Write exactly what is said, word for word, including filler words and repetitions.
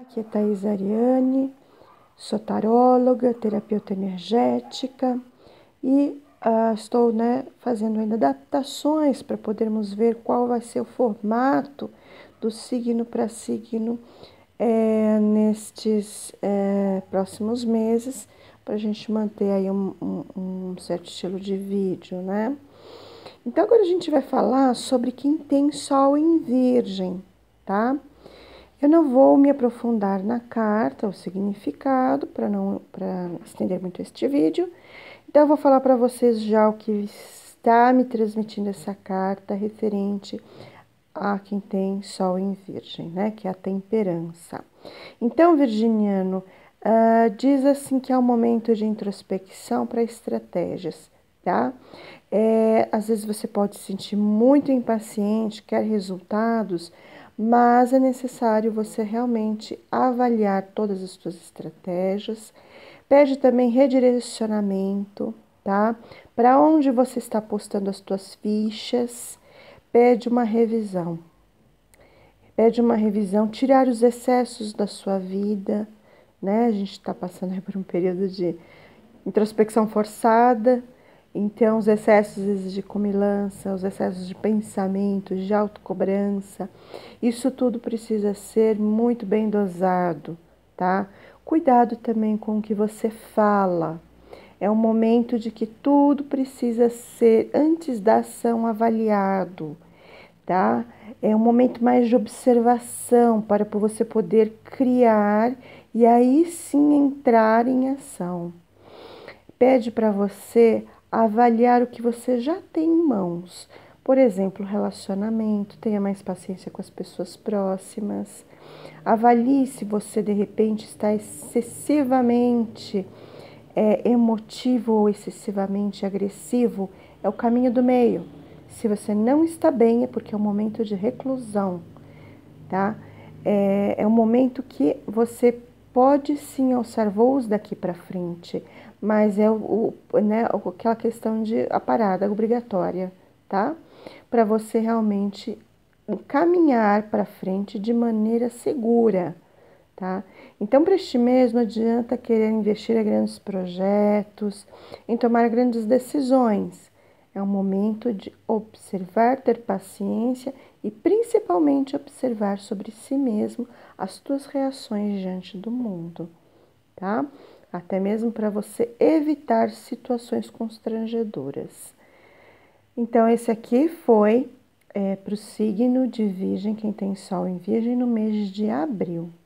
Aqui é Thaís Ariane, sou taróloga, terapeuta energética e uh, estou né, fazendo ainda adaptações para podermos ver qual vai ser o formato do signo para signo é, nestes é, próximos meses, para a gente manter aí um, um, um certo estilo de vídeo, né? Então agora a gente vai falar sobre quem tem Sol em Virgem, tá? Eu não vou me aprofundar na carta, o significado, para não para estender muito este vídeo. Então, eu vou falar para vocês já o que está me transmitindo essa carta referente a quem tem Sol em Virgem, né? Que é a temperança. Então, virginiano, uh, diz assim que é um momento de introspecção para estratégias, tá? É, às vezes você pode se sentir muito impaciente, quer resultados, mas é necessário você realmente avaliar todas as suas estratégias. Pede também redirecionamento, tá? Para onde você está postando as suas fichas, pede uma revisão. Pede uma revisão, tirar os excessos da sua vida, né? A gente está passando aí por um período de introspecção forçada. Então, os excessos de comilança, os excessos de pensamento, de autocobrança, isso tudo precisa ser muito bem dosado, tá? Cuidado também com o que você fala. É um momento de que tudo precisa ser, antes da ação, avaliado, tá? É um momento mais de observação para você poder criar e aí sim entrar em ação. Pede para você avaliar o que você já tem em mãos. Por exemplo, relacionamento, tenha mais paciência com as pessoas próximas. Avalie se você, de repente, está excessivamente é, emotivo ou excessivamente agressivo. É o caminho do meio. Se você não está bem, é porque é um momento de reclusão, tá? É, é um momento que você pode sim alçar voos daqui para frente, mas é o, o, né, aquela questão de a parada obrigatória, tá? Para você realmente caminhar para frente de maneira segura, tá? Então, para este mês, não adianta querer investir em grandes projetos, em tomar grandes decisões. É um momento de observar, ter paciência e principalmente observar sobre si mesmo as tuas reações diante do mundo, tá? Até mesmo para você evitar situações constrangedoras. Então, esse aqui foi é, para o signo de Virgem, quem tem Sol em Virgem, no mês de abril.